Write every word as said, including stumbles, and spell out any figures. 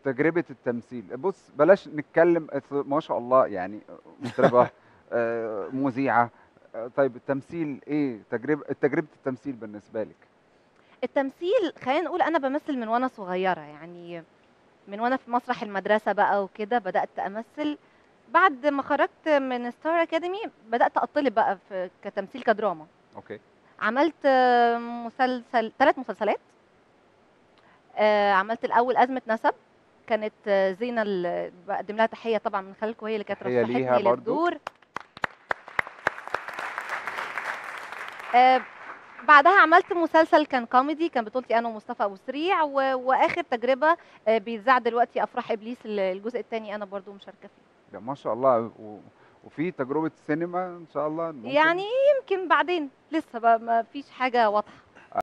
تجربة التمثيل، بُص بلاش نتكلم أصل ما شاء الله يعني مطربة آآ، مذيعة، آآ، طيب التمثيل إيه تجربة تجربة التمثيل بالنسبة لِك؟ التمثيل خلّينا نقول أنا بامثّل من وأنا صغيرة، يعني من وأنا في مسرح المدرسة بقى وكده بدأت أمثّل، بعد ما خرجت من Star Academy بدأت أطّلب بقى في كتمثيل كدراما، أوكي. عملت مسلسل تلات مسلسلات. آآ، عملت الأول أزمة نسب، كانت زينة ال باقدّم لها تحية طبعًا من خلالكم هي اللي كانت تحية ليها رشّحتني برضه. للدور. آآ، بعدها عملت مسلسل كان كوميدي كان بطولتي أنا ومصطفى أبو سريع، و وآخر تجربة آآ، بيتذاع دلوقتي أفراح إبليس ال الجزء التاني أنا برضه مشاركة فيه. ده ما شاء الله و وفي تجربة سينما إن شاء الله ممكن؟ يعني يمكن بعدين، لسه بقى ما فيش حاجة واضحة.